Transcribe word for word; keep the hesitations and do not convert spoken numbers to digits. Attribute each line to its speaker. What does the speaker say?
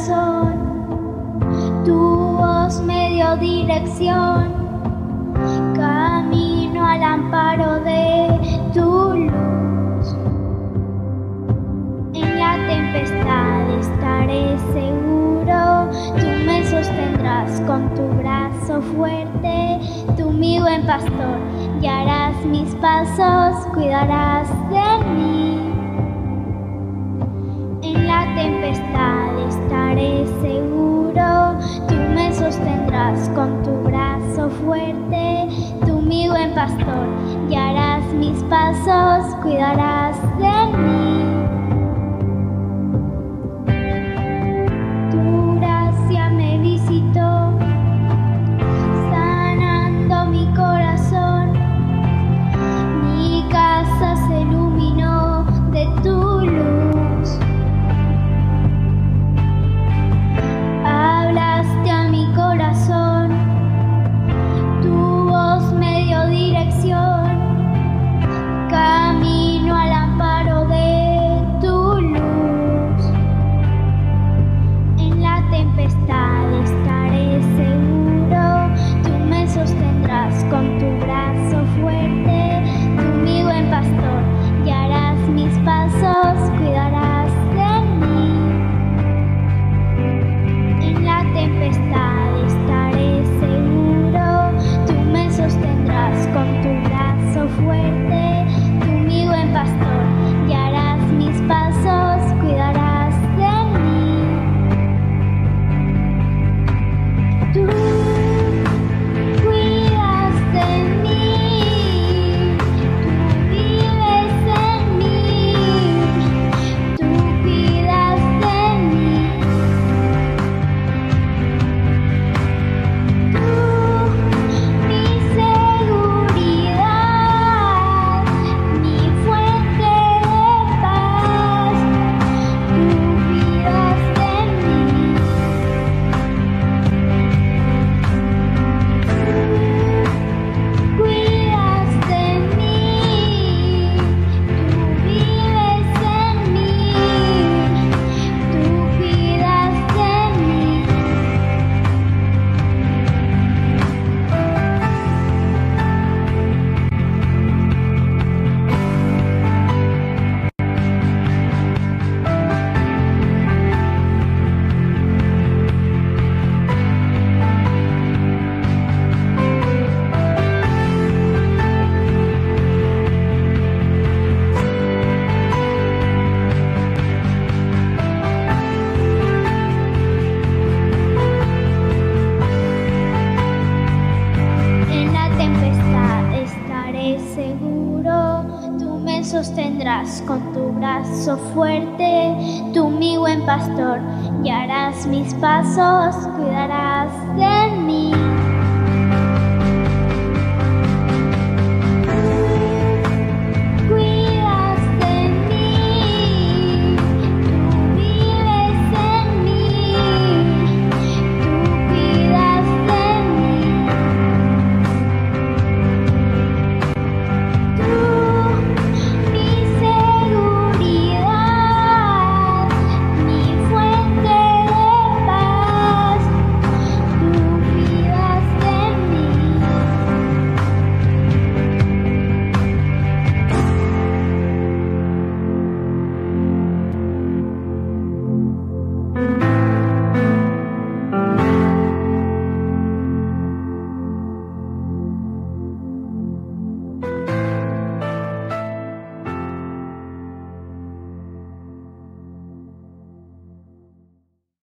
Speaker 1: corazón, tu voz me dio dirección, camino al amparo de tu luz. En la tempestad estaré seguro, tú me sostendrás con tu brazo fuerte, tú mi buen pastor, guiarás mis pasos, cuidarás de mí. En la tempestad estaré seguro, tú me sostendrás con tu brazo fuerte, tú mi buen pastor, guiarás mis pasos, cuidarás de mí. Tu gracia me visitó, sanando mi corazón, mi casa se iluminó de tu luz. Hablaste a mi corazón, tu voz me dio dirección, camino al amparo de tu luz. En la tempestad estaré seguro, tú me sostendrás con tu brazo fuerte, tú mi buen pastor, guiarás mis pasos, cuidarás de mí. En la tempestad estaré seguro, tú me sostendrás con tu brazo fuerte, tú mi buen pastor, guiarás mis pasos, cuidarás de mí. Tú cuidas de mí, tú vives en mí, tú cuidas de mí. Tú, mi seguridad, mi fuente de paz, tú cuidas de mí. Tú cuidas de mí, tú vives en mí, tú cuidas de mí. En la tempestad estaré seguro, tú me sostendrás con tu brazo fuerte, tú mi buen pastor, guiarás mis pasos, cuidarás de mí.